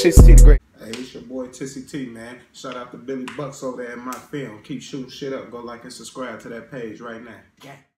Tissy T the Great. Hey, it's your boy Tissy T, man. Shout out to Billy Bucks over there at my film. Keep shooting shit up. Go like and subscribe to that page right now. Yeah.